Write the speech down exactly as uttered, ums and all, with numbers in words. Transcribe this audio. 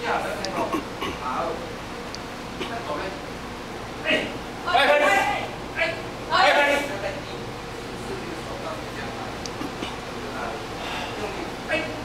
下，再开头。好，再走嘞。哎， 哎哎哎哎，哎哎，再低，是这个手上这样来，用力，哎。